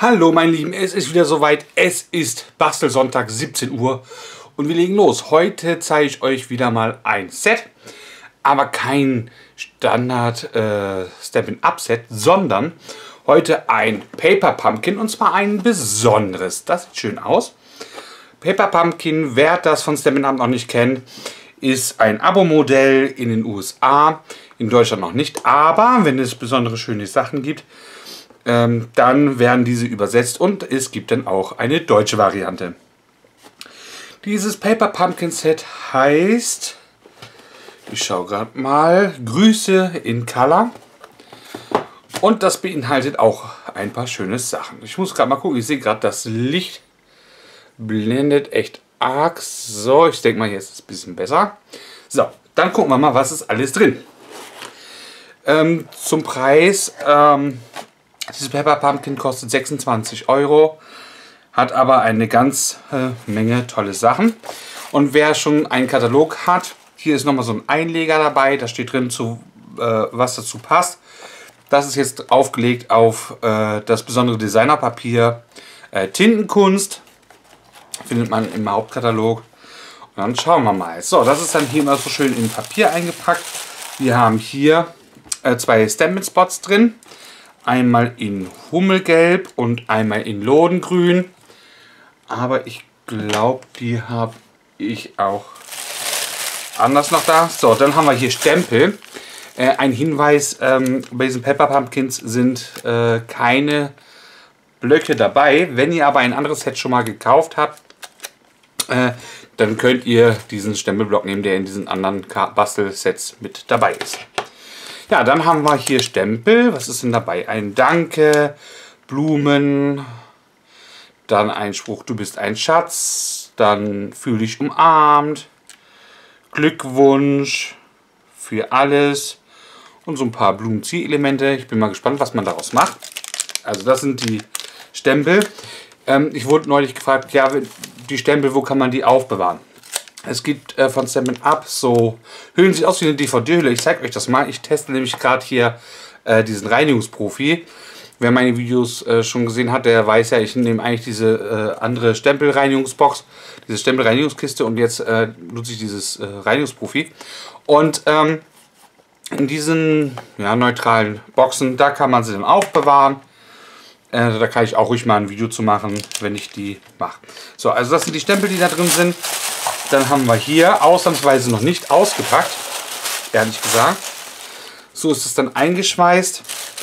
Hallo meine Lieben, es ist wieder soweit. Es ist Bastelsonntag, 17 Uhr und wir legen los. Heute zeige ich euch wieder mal ein Set, aber kein Standard Stampin' Up Set, sondern heute ein Paper Pumpkin und zwar ein besonderes. Das sieht schön aus. Paper Pumpkin, wer das von Stampin' Up noch nicht kennt, ist ein Abo-Modell in den USA, in Deutschland noch nicht, aber wenn es besondere schöne Sachen gibt, dann werden diese übersetzt und es gibt dann auch eine deutsche Variante. Dieses Paper Pumpkin Set heißt, ich schaue gerade mal, Grüße in Color und das beinhaltet auch ein paar schöne Sachen. Ich muss gerade mal gucken, ich sehe gerade, das Licht blendet echt arg. So, ich denke mal, jetzt ist es ein bisschen besser. So, dann gucken wir mal, was ist alles drin. Zum Preis, dieses Paper Pumpkin kostet 26 €, hat aber eine ganze Menge tolle Sachen. Und wer schon einen Katalog hat, hier ist nochmal so ein Einleger dabei, da steht drin, was dazu passt. Das ist jetzt aufgelegt auf das besondere Designerpapier Tintenkunst, findet man im Hauptkatalog. Und dann schauen wir mal. So, das ist dann hier immer so schön in Papier eingepackt. Wir haben hier zwei Stampin' Spots drin. Einmal in Hummelgelb und einmal in Lodengrün. Aber ich glaube, die habe ich auch anders noch da. So, dann haben wir hier Stempel. Ein Hinweis, bei diesen Paper Pumpkins sind keine Blöcke dabei. Wenn ihr aber ein anderes Set schon mal gekauft habt, dann könnt ihr diesen Stempelblock nehmen, der in diesen anderen Bastelsets mit dabei ist. Ja, dann haben wir hier Stempel. Was ist denn dabei? Ein Danke, Blumen, dann ein Spruch, du bist ein Schatz, dann fühl dich umarmt, Glückwunsch für alles und so ein paar Blumenziehelemente. Ich bin mal gespannt, was man daraus macht. Also das sind die Stempel. Ich wurde neulich gefragt, ja, die Stempel, wo kann man die aufbewahren? Es gibt von Stampin' Up so Hüllen, sieht aus wie eine DVD-Hülle. Ich zeige euch das mal. Ich teste nämlich gerade hier diesen Reinigungsprofi. Wer meine Videos schon gesehen hat, der weiß ja, ich nehme eigentlich diese andere Stempelreinigungsbox, diese Stempelreinigungskiste und jetzt nutze ich dieses Reinigungsprofi. Und in diesen neutralen Boxen, da kann man sie dann aufbewahren. Da kann ich auch ruhig mal ein Video zu machen, wenn ich die mache. So, also das sind die Stempel, die da drin sind. Dann haben wir hier ausnahmsweise noch nicht ausgepackt, ehrlich gesagt. So ist es dann eingeschweißt.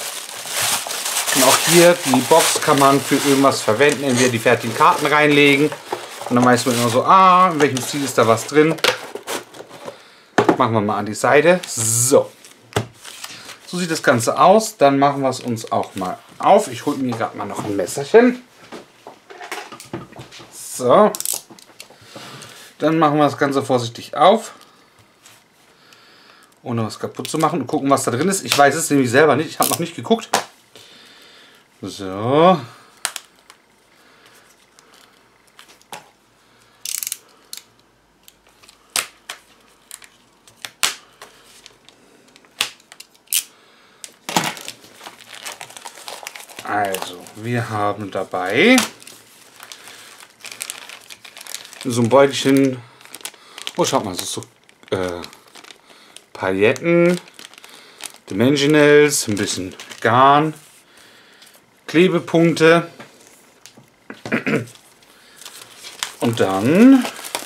Und auch hier, die Box kann man für irgendwas verwenden. Entweder die fertigen Karten reinlegen. Und dann weiß man immer so, in welchem Stil ist da was drin. Machen wir mal an die Seite. So. So sieht das Ganze aus. Dann machen wir es uns auch mal auf. Ich hole mir gerade mal noch ein Messerchen. So. Dann machen wir das Ganze vorsichtig auf, ohne was kaputt zu machen und gucken, was da drin ist. Ich weiß es nämlich selber nicht, ich habe noch nicht geguckt. So. Also, wir haben dabei so ein Beutelchen, oh schaut mal, so Pailletten, Dimensionals, ein bisschen Garn, Klebepunkte und dann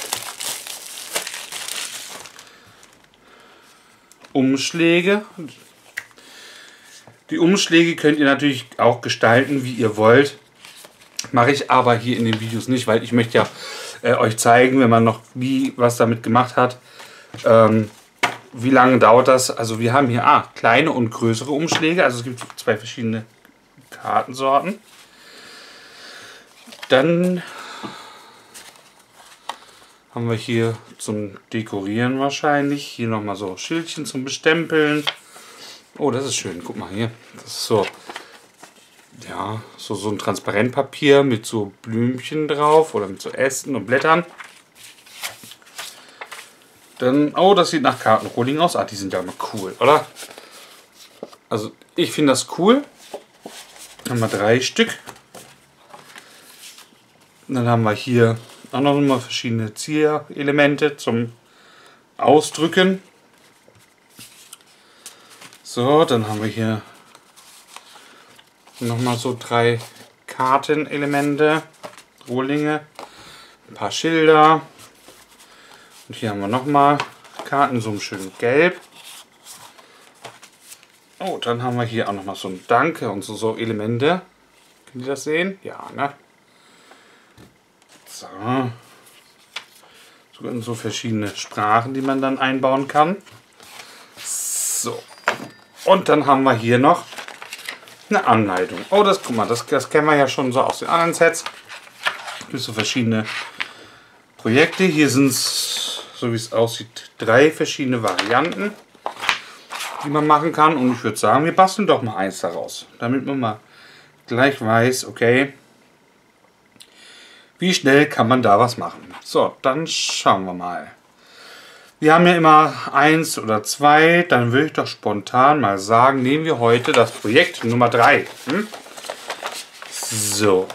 Umschläge. Die Umschläge könnt ihr natürlich auch gestalten, wie ihr wollt. Mache ich aber hier in den Videos nicht, weil ich möchte ja euch zeigen, wenn man noch was damit gemacht hat, wie lange dauert das. Also wir haben hier kleine und größere Umschläge, also es gibt zwei verschiedene Kartensorten. Dann haben wir hier zum Dekorieren wahrscheinlich, hier nochmal so Schildchen zum Bestempeln. Oh, das ist schön, guck mal hier, das ist so, ja, so ein Transparentpapier mit so Blümchen drauf oder mit so Ästen und Blättern. Dann, oh, das sieht nach Kartenrolling aus. Die sind ja immer cool, oder? Also, ich finde das cool. Haben wir 3 Stück. Und dann haben wir hier auch noch mal verschiedene Zierelemente zum Ausdrücken. So, dann haben wir hier nochmal so 3 Kartenelemente, Rohlinge, ein paar Schilder. Und hier haben wir nochmal Karten, so ein schönen Gelb. Oh, dann haben wir hier auch nochmal so ein Danke und so Elemente. Könnt ihr das sehen? Ja, ne? So. So verschiedene Sprachen, die man dann einbauen kann. So. Und dann haben wir hier noch eine Anleitung. Oh, guck mal, das kennen wir ja schon so aus den anderen Sets. Es gibt so verschiedene Projekte. Hier sind es, so wie es aussieht, 3 verschiedene Varianten, die man machen kann. Und ich würde sagen, wir basteln doch mal eins daraus, damit man mal gleich weiß, okay, wie schnell kann man da was machen. So, dann schauen wir mal. Wir haben ja immer 1 oder 2, dann würde ich doch spontan mal sagen, nehmen wir heute das Projekt Nummer 3. So.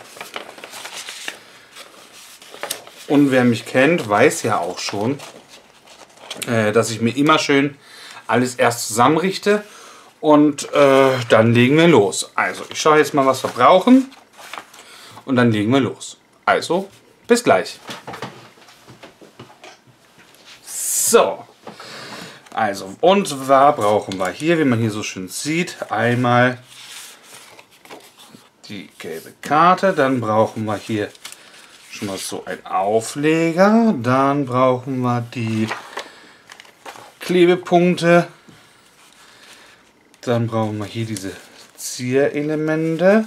Und wer mich kennt, weiß ja auch schon, dass ich mir immer schön alles erst zusammenrichte und dann legen wir los. Also, ich schaue jetzt mal, was wir brauchen und dann legen wir los. Also, bis gleich. So, also, und zwar brauchen wir hier, wie man hier so schön sieht, einmal die gelbe Karte, dann brauchen wir hier schon mal so einen Aufleger, dann brauchen wir die Klebepunkte, dann brauchen wir hier diese Zierelemente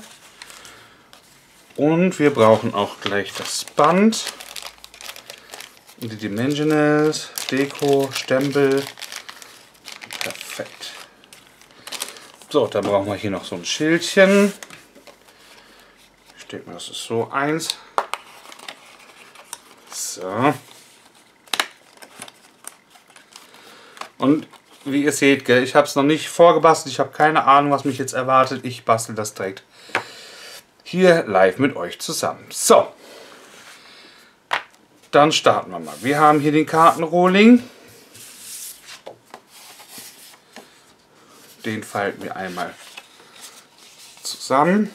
und wir brauchen auch gleich das Band. Die Dimensionals, Deko, Stempel. Perfekt. So, dann brauchen wir hier noch so ein Schildchen. Ich denke mal, das ist so eins. So. Und wie ihr seht, gell, ich habe es noch nicht vorgebastelt. Ich habe keine Ahnung, was mich jetzt erwartet. Ich bastel das direkt hier live mit euch zusammen. So. Dann starten wir mal. Wir haben hier den Kartenrohling. Den falten wir einmal zusammen.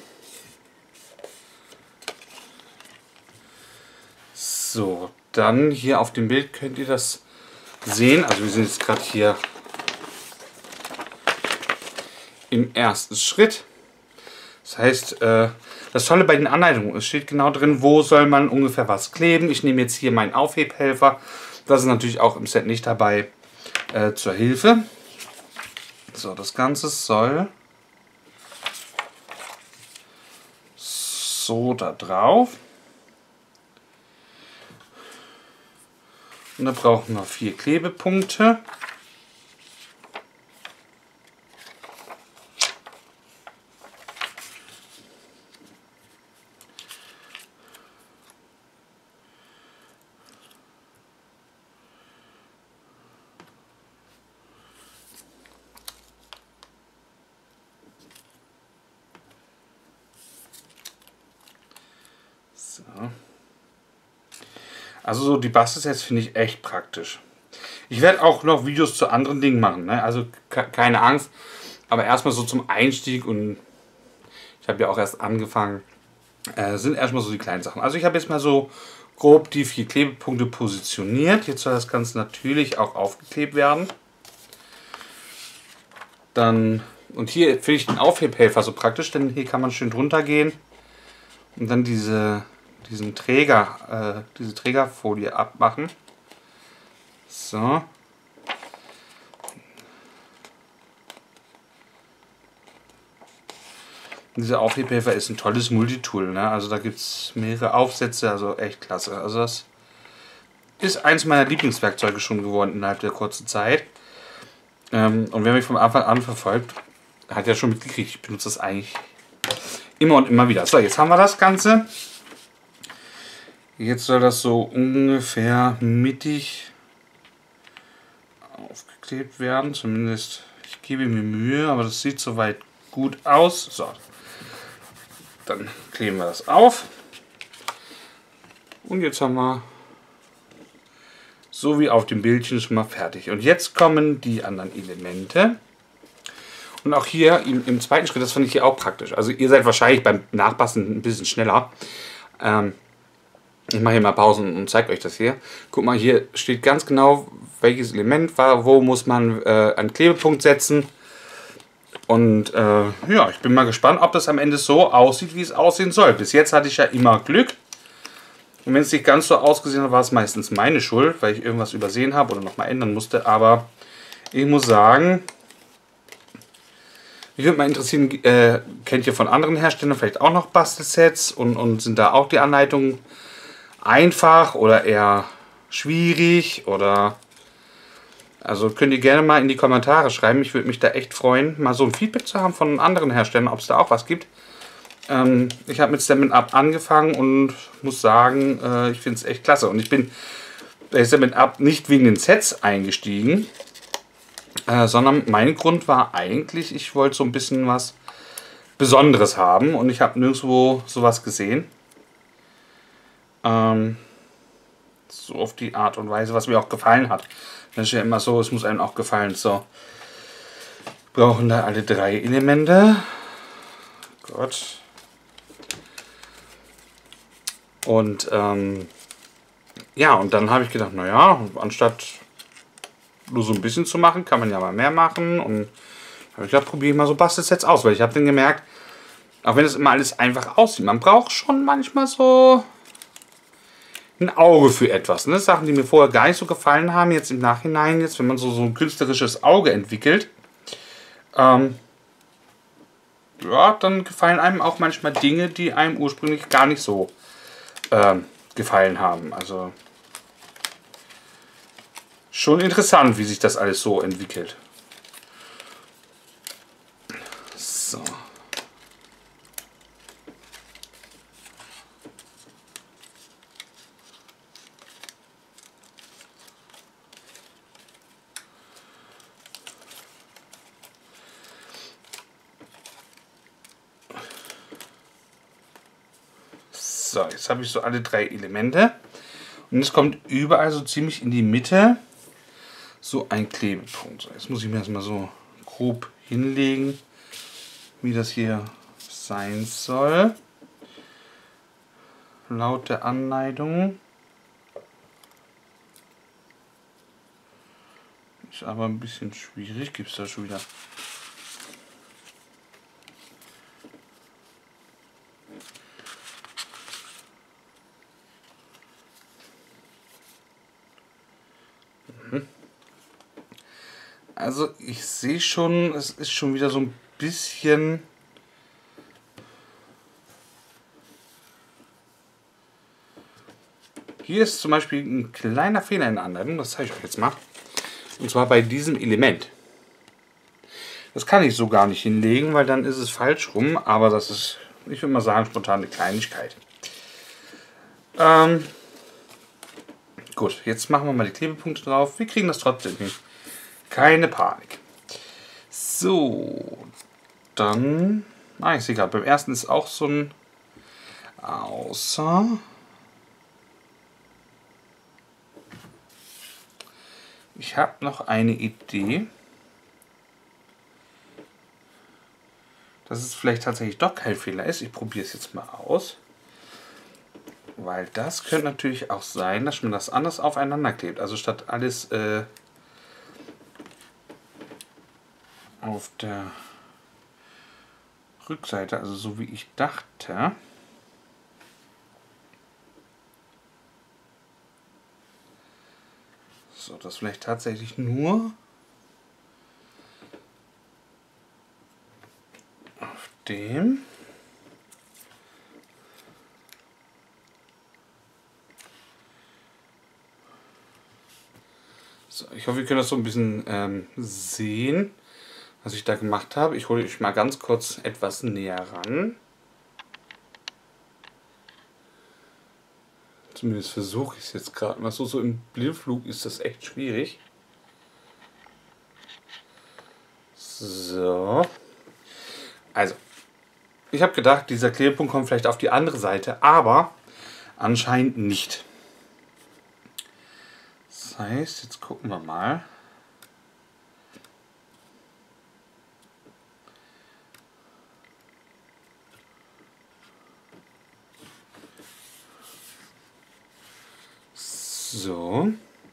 So, dann hier auf dem Bild könnt ihr das sehen. Also wir sind jetzt gerade hier im ersten Schritt. Das heißt, das Tolle bei den Anleitungen, es steht genau drin, wo soll man ungefähr was kleben. Ich nehme jetzt hier meinen Aufhebhelfer. Das ist natürlich auch im Set nicht dabei zur Hilfe. So, das Ganze soll so da drauf. Und da brauchen wir 4 Klebepunkte. So. Also so die Bastelsets finde ich echt praktisch. Ich werde auch noch Videos zu anderen Dingen machen, ne? Also keine Angst. Aber erstmal so zum Einstieg, und ich habe ja auch erst angefangen, sind erstmal so die kleinen Sachen. Also ich habe jetzt mal so grob die 4 Klebepunkte positioniert. Jetzt soll das Ganze natürlich auch aufgeklebt werden. Dann, und hier finde ich den Aufhebhelfer so praktisch, denn hier kann man schön drunter gehen und dann diese Trägerfolie abmachen. So. Dieser Aufhebhelfer ist ein tolles Multitool, ne? Also da gibt es mehrere Aufsätze, also echt klasse. Also das ist eins meiner Lieblingswerkzeuge schon geworden innerhalb der kurzen Zeit. Und wer mich vom Anfang an verfolgt, hat ja schon mitgekriegt, ich benutze das eigentlich immer und immer wieder. So, jetzt haben wir das Ganze. Jetzt soll das so ungefähr mittig aufgeklebt werden. Zumindest, ich gebe mir Mühe, aber das sieht soweit gut aus. So, dann kleben wir das auf. Und jetzt haben wir so wie auf dem Bildchen schon mal fertig. Und jetzt kommen die anderen Elemente. Und auch hier im zweiten Schritt, das fand ich hier auch praktisch. Also ihr seid wahrscheinlich beim Nachbasteln ein bisschen schneller. Ich mache hier mal Pausen und zeige euch das hier. Guck mal, hier steht ganz genau, welches Element war, wo muss man einen Klebepunkt setzen. Und ja, ich bin mal gespannt, ob das am Ende so aussieht, wie es aussehen soll. Bis jetzt hatte ich ja immer Glück. Und wenn es nicht ganz so ausgesehen hat, war es meistens meine Schuld, weil ich irgendwas übersehen habe oder nochmal ändern musste. Aber ich muss sagen, mich würde mal interessieren, kennt ihr von anderen Herstellern vielleicht auch noch Bastelsets und sind da auch die Anleitungen einfach oder eher schwierig? Oder also könnt ihr gerne mal in die Kommentare schreiben. Ich würde mich da echt freuen, mal so ein Feedback zu haben von anderen Herstellern, ob es da auch was gibt. Ich habe mit Stampin' Up angefangen und muss sagen, ich finde es echt klasse. Und ich bin bei Stampin' Up nicht wegen den Sets eingestiegen, sondern mein Grund war eigentlich, ich wollte so ein bisschen was Besonderes haben und ich habe nirgendwo sowas gesehen. So auf die Art und Weise, was mir auch gefallen hat. Das ist ja immer so, es muss einem auch gefallen. So, brauchen da alle 3 Elemente. Gott. Und ja, und dann habe ich gedacht, naja, anstatt nur so ein bisschen zu machen, kann man ja mal mehr machen. Und habe ich gedacht, probiere ich mal so Bastelsets aus, weil ich habe dann gemerkt, auch wenn es immer alles einfach aussieht, man braucht schon manchmal so ein Auge für etwas. Ne? Sachen, die mir vorher gar nicht so gefallen haben, jetzt im Nachhinein, jetzt wenn man so ein künstlerisches Auge entwickelt, ja, dann gefallen einem auch manchmal Dinge, die einem ursprünglich gar nicht so gefallen haben. Also schon interessant, wie sich das alles so entwickelt. So. So, jetzt habe ich so alle 3 Elemente und es kommt überall so ziemlich in die Mitte so ein Klebepunkt. So, jetzt muss ich mir das mal so grob hinlegen, wie das hier sein soll. Laut der Anleitung. Ist aber ein bisschen schwierig. Gibt es da schon wieder? Also ich sehe schon, es ist schon wieder so ein bisschen hier ist zum Beispiel ein kleiner Fehler in der Anleitung, das zeige ich euch jetzt mal. Und zwar bei diesem Element. Das kann ich so gar nicht hinlegen, weil dann ist es falsch rum, aber das ist, ich würde mal sagen, spontan eine Kleinigkeit. Gut, jetzt machen wir mal die Klebepunkte drauf. Wir kriegen das trotzdem hin. Keine Panik. So, dann... ich sehe gerade, beim ersten ist auch so ein... Außer... Ich habe noch eine Idee. Dass es vielleicht tatsächlich doch kein Fehler ist. Ich probiere es jetzt mal aus. Weil das könnte natürlich auch sein, dass man das anders aufeinander klebt. Also statt alles auf der Rückseite, also so wie ich dachte. So, das vielleicht tatsächlich nur auf dem. So, ich hoffe, ihr könnt das so ein bisschen sehen, was ich da gemacht habe. Ich hole euch mal ganz kurz etwas näher ran. Zumindest versuche ich es jetzt gerade mal. So im Blindflug ist das echt schwierig. So. Also, ich habe gedacht, dieser Klebepunkt kommt vielleicht auf die andere Seite, aber Anscheinend nicht. Das heißt, jetzt gucken wir mal. So.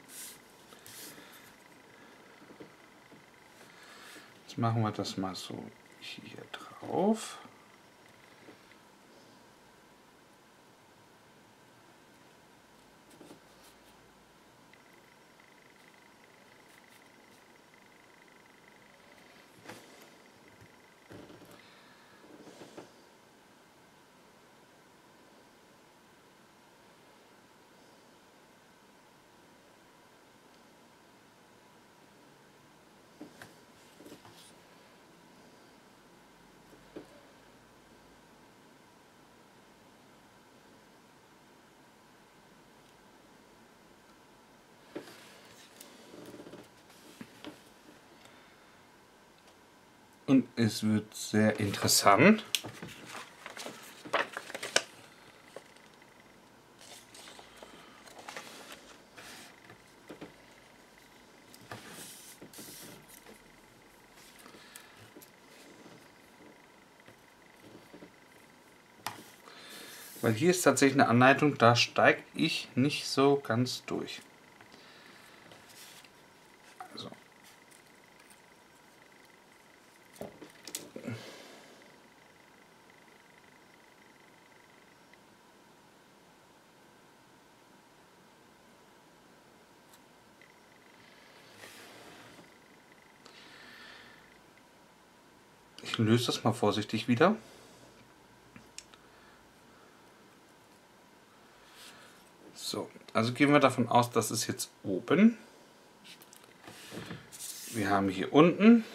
Jetzt machen wir das mal so hier drauf. Und es wird sehr interessant. Weil hier ist tatsächlich eine Anleitung, da steige ich nicht so ganz durch. Also. Ich löse das mal vorsichtig wieder. So, also gehen wir davon aus, das ist jetzt oben. Wir haben hier unten.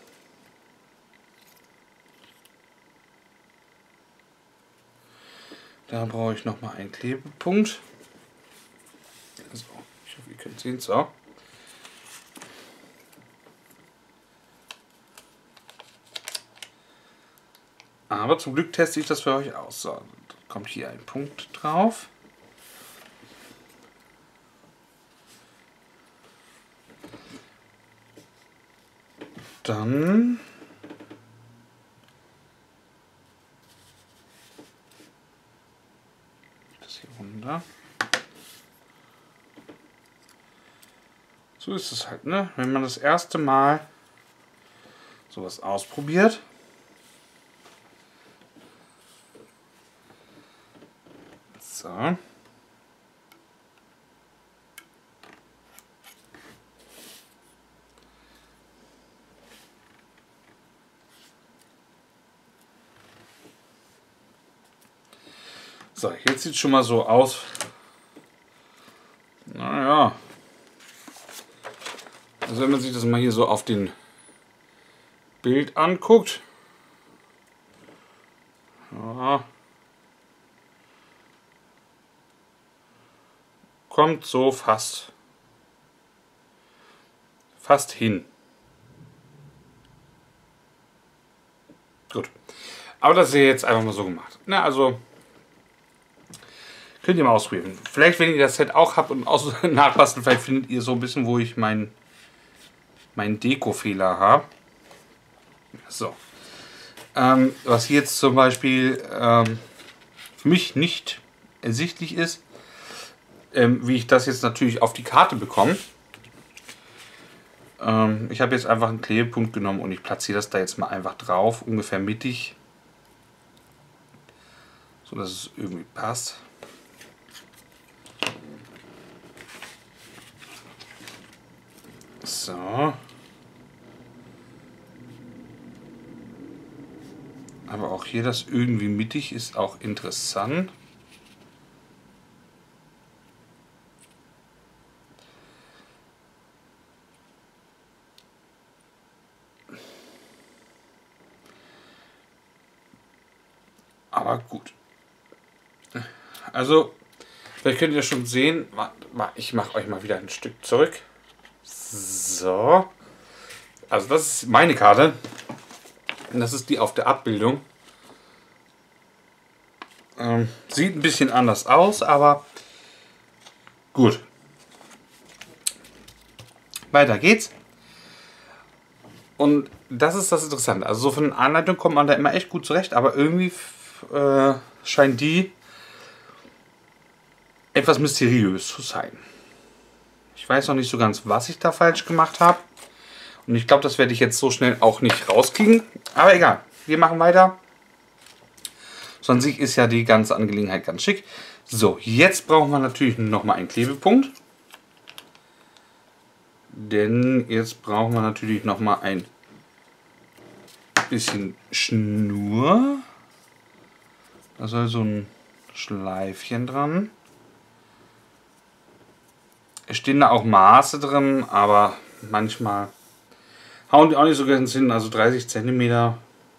Da brauche ich noch mal einen Klebepunkt. So, ich hoffe, ihr könnt sehen. So. Aber zum Glück teste ich das für euch aus. So, da kommt hier ein Punkt drauf. Dann das hier runter. So ist es halt, ne? Wenn man das erste Mal sowas ausprobiert. So. So, jetzt sieht es schon mal so aus. Naja. Also wenn man sich das mal hier so auf den Bild anguckt. Ja, kommt so fast hin. Gut. Aber das ist ja jetzt einfach mal so gemacht. Na, also könnt ihr mal ausprobieren. Vielleicht, wenn ihr das Set auch habt und nachbasteln, vielleicht findet ihr so ein bisschen, wo ich meinen Deko-Fehler habe. So. Was hier jetzt zum Beispiel für mich nicht ersichtlich ist, wie ich das jetzt natürlich auf die Karte bekomme. Ich habe jetzt einfach einen Klebepunkt genommen und ich platziere das da jetzt mal einfach drauf, ungefähr mittig, so dass es irgendwie passt. So. Aber auch hier das irgendwie mittig ist auch interessant. Aber gut. Also, vielleicht könnt ihr schon sehen, ich mache euch mal wieder ein Stück zurück. So. Also das ist meine Karte. Und das ist die auf der Abbildung. Sieht ein bisschen anders aus, aber gut. Weiter geht's. Und das ist das Interessante. Also so von den Anleitungen kommt man da immer echt gut zurecht, aber irgendwie scheint die etwas mysteriös zu sein. Ich weiß noch nicht so ganz, was ich da falsch gemacht habe. Und ich glaube, das werde ich jetzt so schnell auch nicht rauskriegen. Aber egal, wir machen weiter. Sonst ist ja die ganze Angelegenheit ganz schick. So, jetzt brauchen wir natürlich noch mal einen Klebepunkt. Denn jetzt brauchen wir natürlich noch mal ein bisschen Schnur. Da soll so ein Schleifchen dran. Es stehen da auch Maße drin, aber manchmal hauen die auch nicht so ganz hin. Also 30 cm.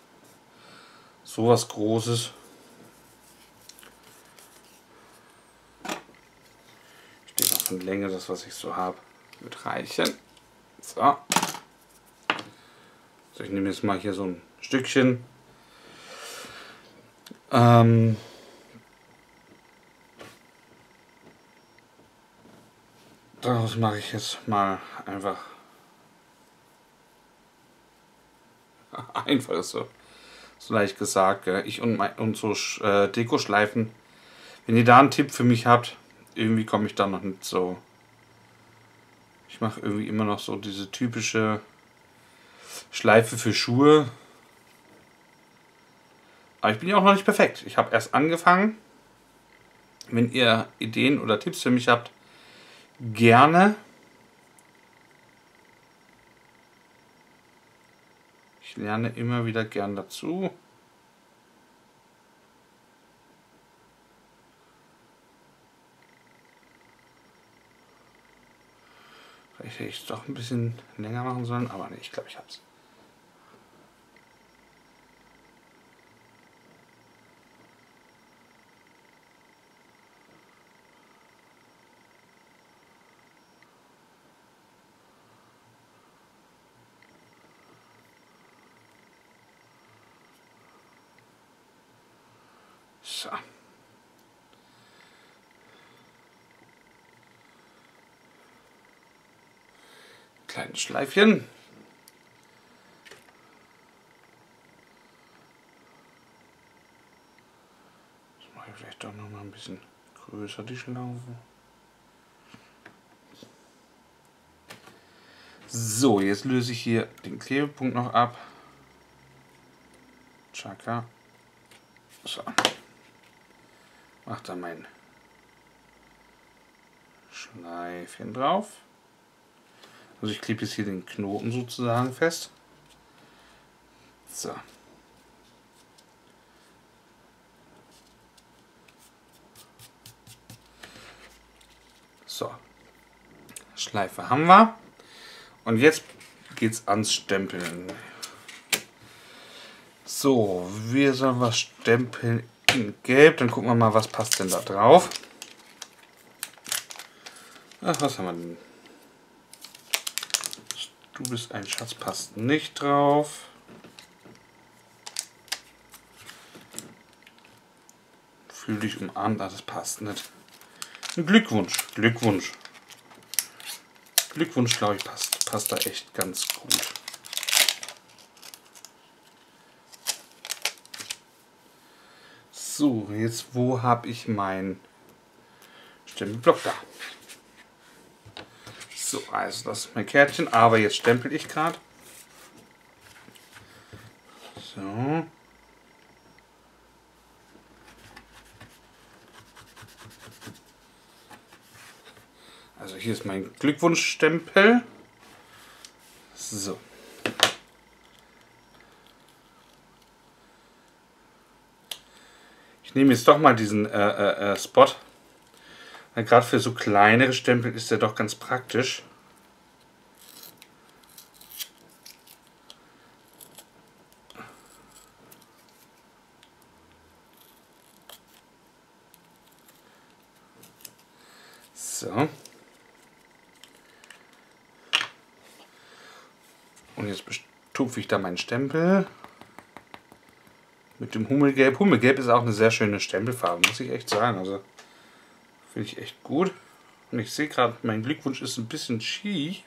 Sowas Großes. Steht auch von Länge, das was ich so habe. Wird reichen. So. So, ich nehme jetzt mal hier so ein Stückchen. Daraus mache ich jetzt mal einfach so leicht gesagt. Ich und so Dekoschleifen. Wenn ihr da einen Tipp für mich habt, irgendwie komme ich da noch nicht so. Ich mache irgendwie immer noch so diese typische Schleife für Schuhe. Aber ich bin ja auch noch nicht perfekt. Ich habe erst angefangen. Wenn ihr Ideen oder Tipps für mich habt, gerne. Ich lerne immer wieder gern dazu. Vielleicht hätte ich es doch ein bisschen länger machen sollen, aber nee, ich glaube, ich habe es. So. Kleines Schleifchen. Das mache ich vielleicht doch noch mal ein bisschen größer, die Schlaufe. So, jetzt löse ich hier den Klebepunkt noch ab. Chaka. So. Mach da mein Schleifchen drauf. Also ich klebe jetzt hier den Knoten sozusagen fest. So. So. Schleife haben wir. Und jetzt geht's ans Stempeln. So, wir sollen was stempeln in Gelb. Dann gucken wir mal, was passt denn da drauf. Ach, was haben wir denn? Du bist ein Schatz, passt nicht drauf. Fühl dich umarmt, das passt nicht. Glückwunsch, Glückwunsch. Glückwunsch, glaube ich, passt da echt ganz gut. So, jetzt wo habe ich meinen Stempelblock da? So, also das ist mein Kärtchen, aber jetzt stempel ich gerade. So. Also hier ist mein Glückwunschstempel. So. Ich nehme jetzt doch mal diesen Spot. Weil gerade für so kleinere Stempel ist der doch ganz praktisch. So. Und jetzt bestupfe ich da meinen Stempel. mit dem Hummelgelb. Hummelgelb ist auch eine sehr schöne Stempelfarbe, muss ich echt sagen. Also finde ich echt gut. Und ich sehe gerade, mein Glückwunsch ist ein bisschen schief.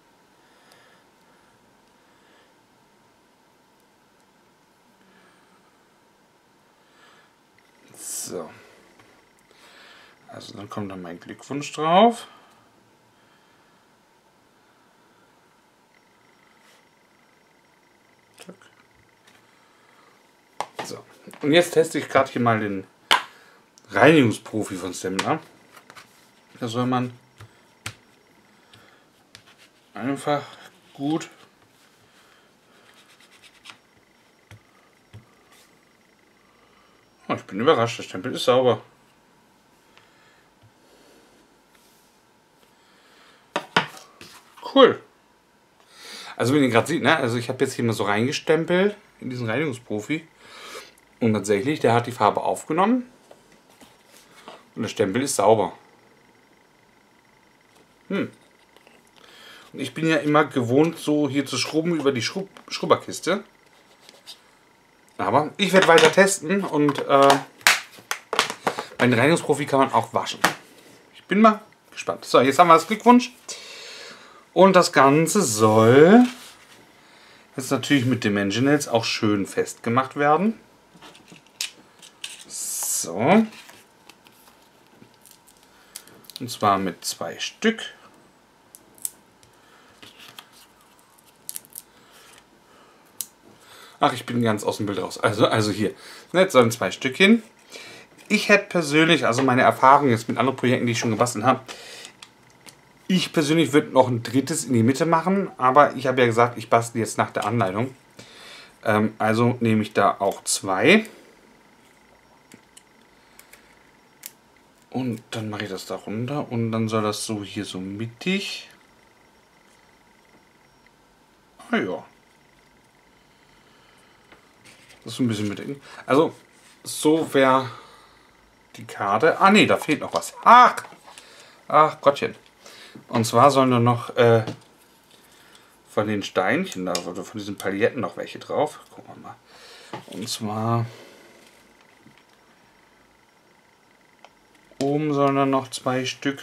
So. Also dann kommt dann mein Glückwunsch drauf. So. Und jetzt teste ich gerade hier mal den Reinigungsprofi von Stemmler. Da soll man einfach gut ich bin überrascht, der Stempel ist sauber. Cool. Also wenn ihr gerade seht, ne, also ich habe jetzt hier mal so reingestempelt in diesen Reinigungsprofi und tatsächlich, der hat die Farbe aufgenommen und der Stempel ist sauber. Und ich bin ja immer gewohnt, so hier zu schrubben über die Schrubberkiste. Aber ich werde weiter testen und meinen Reinigungsprofi kann man auch waschen. Ich bin mal gespannt. So, jetzt haben wir das Glückwunsch. Und das Ganze soll jetzt natürlich mit Dimensionals auch schön festgemacht werden. So. Und zwar mit 2 Stück. Ach, ich bin ganz aus dem Bild raus. Also hier. Jetzt sollen 2 Stück hin. Ich hätte persönlich, also meine Erfahrung jetzt mit anderen Projekten, die ich schon gebastelt habe, ich persönlich würde noch ein drittes in die Mitte machen, aber ich habe ja gesagt, ich bastle jetzt nach der Anleitung. Also nehme ich da auch 2. Und dann mache ich das da runter und dann soll das so hier so mittig. Ah ja. Das ist ein bisschen mit. Also so wäre die Karte. Ah ne, da fehlt noch was. Ach Gottchen. Und zwar sollen da noch von den Steinchen da, oder von diesen Paletten noch welche drauf. Gucken wir mal. Und zwar oben sollen dann noch 2 Stück.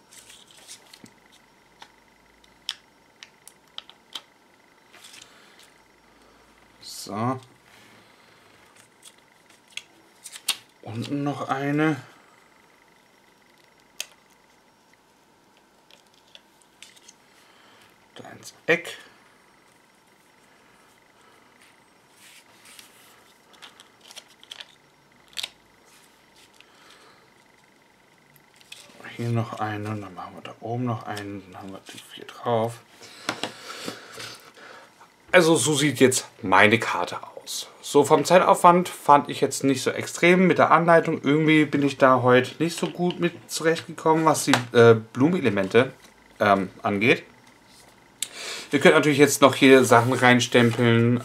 So. Unten noch eine. Da ins Eck. Hier noch eine, dann machen wir da oben noch einen, dann haben wir die 4 drauf. Also so sieht jetzt meine Karte aus. So vom Zeitaufwand fand ich jetzt nicht so extrem mit der Anleitung. Irgendwie bin ich da heute nicht so gut mit zurechtgekommen, was die Blumenelemente angeht. Ihr könnt natürlich jetzt noch hier Sachen reinstempeln.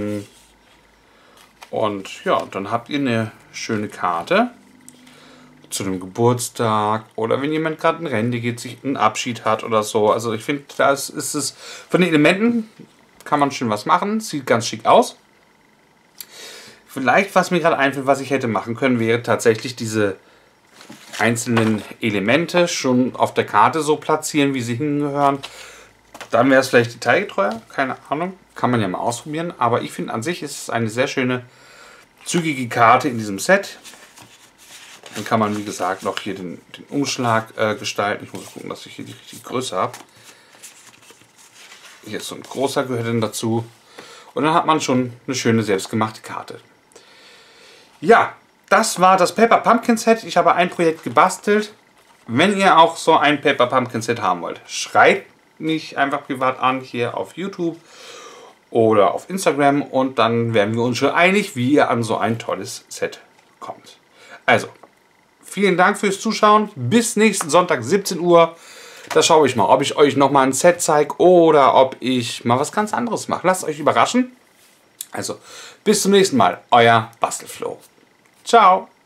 Und ja, dann habt ihr eine schöne Karte. Zu einem Geburtstag oder wenn jemand gerade in Rente geht, sich einen Abschied hat oder so. Also ich finde, das ist es. Von den Elementen kann man schön was machen. Sieht ganz schick aus. Vielleicht, was mir gerade einfällt, was ich hätte machen können, wäre tatsächlich diese einzelnen Elemente schon auf der Karte so platzieren, wie sie hingehören. Dann wäre es vielleicht detailgetreuer. Keine Ahnung. Kann man ja mal ausprobieren. Aber ich finde an sich ist es eine sehr schöne, zügige Karte in diesem Set. Dann kann man, wie gesagt, noch hier den Umschlag gestalten. Ich muss gucken, dass ich hier die richtige Größe habe. Hier ist so ein großer, gehört dann dazu. Und dann hat man schon eine schöne selbstgemachte Karte. Ja, das war das Paper Pumpkin Set. Ich habe ein Projekt gebastelt. Wenn ihr auch so ein Paper Pumpkin Set haben wollt, schreibt mich einfach privat an hier auf YouTube oder auf Instagram. Und dann werden wir uns schon einig, wie ihr an so ein tolles Set kommt. Also, vielen Dank fürs Zuschauen. Bis nächsten Sonntag 17 Uhr. Da schaue ich mal, ob ich euch nochmal ein Set zeige oder ob ich mal was ganz anderes mache. Lasst euch überraschen. Also, bis zum nächsten Mal. Euer Bastelflo. Ciao.